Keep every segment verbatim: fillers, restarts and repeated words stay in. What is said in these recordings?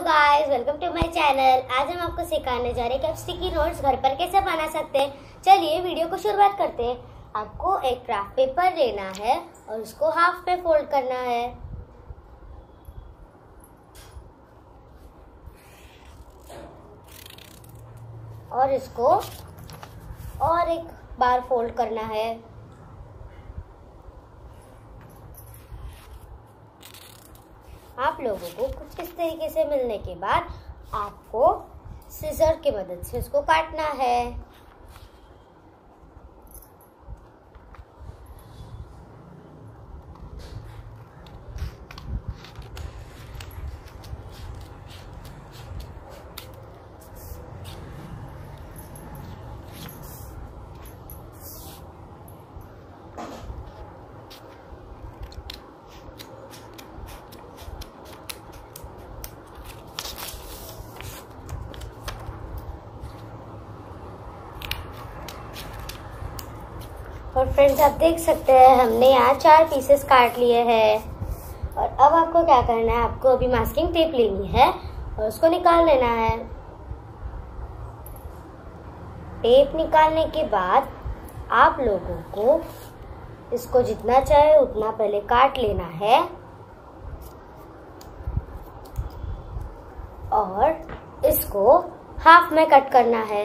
Guys, welcome to my channel. आज हम आपको सिखाने जा रहे हैं कि आप स्टिकी नोट्स घर पर कैसे बना सकते हैं। चलिए वीडियो को शुरुआत करते हैं। आपको एक क्राफ्ट पेपर लेना है और उसको हाफ पे फोल्ड करना है। और इसको और एक बार फोल्ड करना है। आप लोगों को कुछ इस तरीके से मिलने के बाद आपको सीजर की मदद से उसको काटना है। और फ्रेंड्स, आप देख सकते हैं हमने यहाँ चार पीसेस काट लिए हैं। और अब आपको क्या करना है, आपको अभी मास्किंग टेप लेनी है और उसको निकाल लेना है। टेप निकालने के बाद आप लोगों को इसको जितना चाहे उतना पहले काट लेना है और इसको हाफ में कट करना है।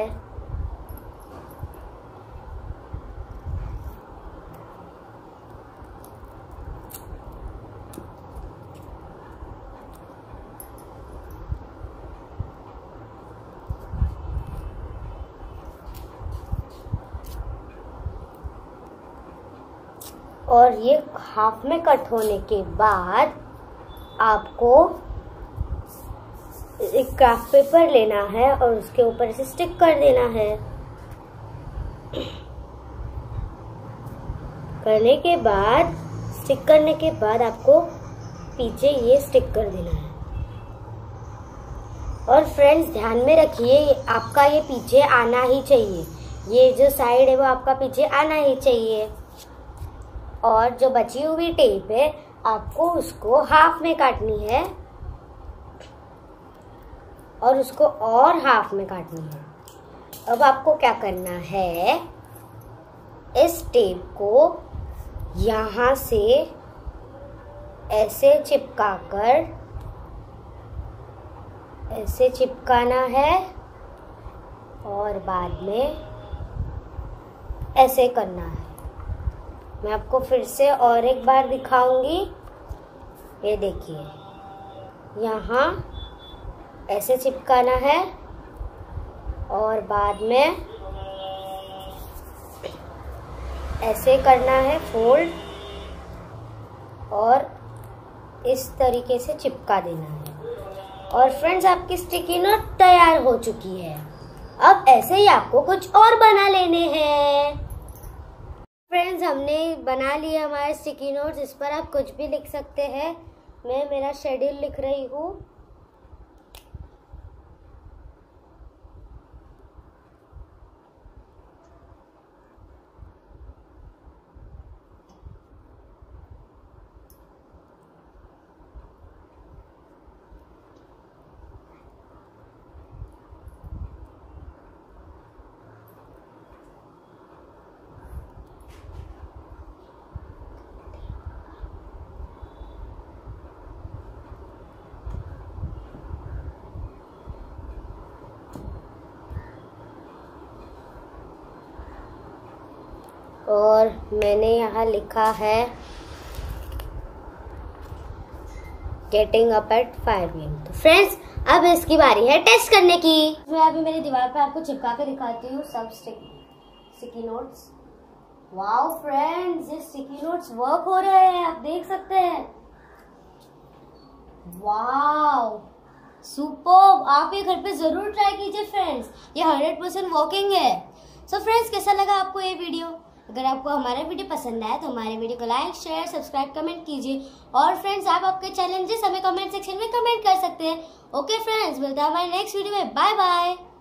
और ये हाफ में कट होने के बाद आपको एक क्राफ्ट पेपर लेना है और उसके ऊपर इसे स्टिक कर देना है। करने के बाद स्टिक करने के बाद आपको पीछे ये स्टिक कर देना है। और फ्रेंड्स, ध्यान में रखिए, आपका ये पीछे आना ही चाहिए। ये जो साइड है वो आपका पीछे आना ही चाहिए। और जो बची हुई टेप है आपको उसको हाफ में काटनी है और उसको और हाफ में काटनी है। अब आपको क्या करना है, इस टेप को यहाँ से ऐसे चिपका कर ऐसे चिपकाना है और बाद में ऐसे करना है। मैं आपको फिर से और एक बार दिखाऊंगी। ये देखिए, यहाँ ऐसे चिपकाना है और बाद में ऐसे करना है फोल्ड और इस तरीके से चिपका देना है। और फ्रेंड्स, आपकी स्टिकी नोट तैयार हो चुकी है। अब ऐसे ही आपको कुछ और बना लेने हैं। फ्रेंड्स, हमने बना लिया हमारे स्टिकी नोट्स। इस पर आप कुछ भी लिख सकते हैं। मैं मेरा शेड्यूल लिख रही हूँ। और मैंने यहाँ लिखा है getting up at five A M. तो फ्रेंड्स, अब इसकी बारी है टेस्ट करने की। मैं अभी मेरी दीवार पे आपको चिपका के दिखाती हूँ सब स्टिकी नोट्स। वाओ फ्रेंड्स, ये स्टिकी नोट्स वर्क हो रहे हैं, आप देख सकते हैं। वाओ सुपर्ब, आप ये घर पे जरूर ट्राई कीजिए फ्रेंड्स, ये हंड्रेड परसेंट वर्किंग है। सो फ्रेंड्स, कैसा लगा आपको ये वीडियो? अगर आपको हमारा वीडियो पसंद आए तो हमारे वीडियो को लाइक, शेयर, सब्सक्राइब, कमेंट कीजिए। और फ्रेंड्स, आप आपके चैलेंजेस हमें कमेंट सेक्शन में कमेंट कर सकते हैं। ओके फ्रेंड्स, मिलते हैं हमारे नेक्स्ट वीडियो में। Bye bye.